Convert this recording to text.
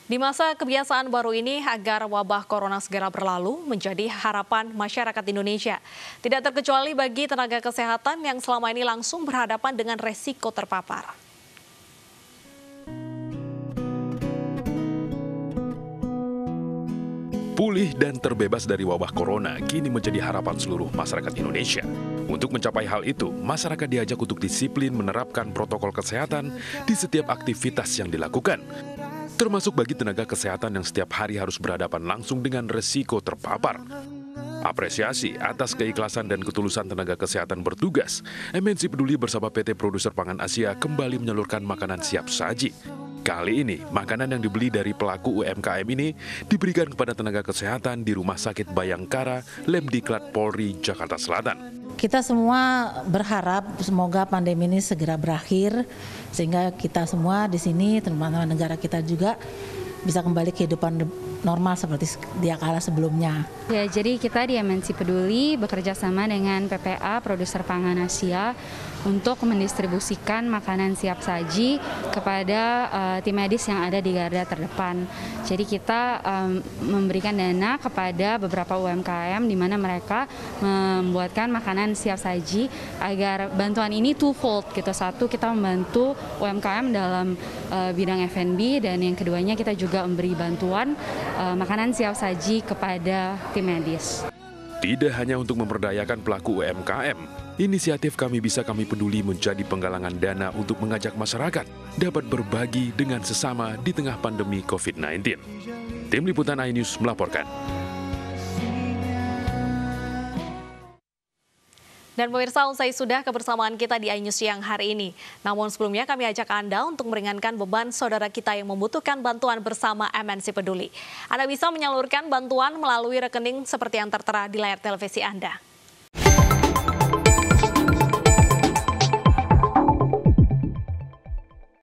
Di masa kebiasaan baru ini, agar wabah corona segera berlalu menjadi harapan masyarakat Indonesia. Tidak terkecuali bagi tenaga kesehatan yang selama ini langsung berhadapan dengan resiko terpapar. Pulih dan terbebas dari wabah corona kini menjadi harapan seluruh masyarakat Indonesia. Untuk mencapai hal itu, masyarakat diajak untuk disiplin menerapkan protokol kesehatan di setiap aktivitas yang dilakukan. Termasuk bagi tenaga kesehatan yang setiap hari harus berhadapan langsung dengan resiko terpapar. Apresiasi atas keikhlasan dan ketulusan tenaga kesehatan bertugas, MNC Peduli bersama PT Produser Pangan Asia kembali menyalurkan makanan siap saji. Kali ini, makanan yang dibeli dari pelaku UMKM ini diberikan kepada tenaga kesehatan di Rumah Sakit Bayangkara, Lemdiklat Polri, Jakarta Selatan. Kita semua berharap semoga pandemi ini segera berakhir, sehingga kita semua di sini, terutama negara kita juga, bisa kembali kehidupan normal seperti dia kala sebelumnya. Ya, jadi kita di MNC Peduli bekerja sama dengan PPA, Produser Pangan Asia, untuk mendistribusikan makanan siap saji kepada tim medis yang ada di garda terdepan. Jadi kita memberikan dana kepada beberapa UMKM di mana mereka membuatkan makanan siap saji agar bantuan ini twofold gitu. Satu, kita membantu UMKM dalam bidang F&B, dan yang keduanya kita juga memberi bantuan makanan siap saji kepada tim medis. Tidak hanya untuk memberdayakan pelaku UMKM, inisiatif Kami Bisa Kami Peduli menjadi penggalangan dana untuk mengajak masyarakat dapat berbagi dengan sesama di tengah pandemi COVID-19. Tim Liputan iNews melaporkan. Dan pemirsa, usai sudah kebersamaan kita di iNews siang hari ini. Namun sebelumnya kami ajak Anda untuk meringankan beban saudara kita yang membutuhkan bantuan bersama MNC Peduli. Anda bisa menyalurkan bantuan melalui rekening seperti yang tertera di layar televisi Anda.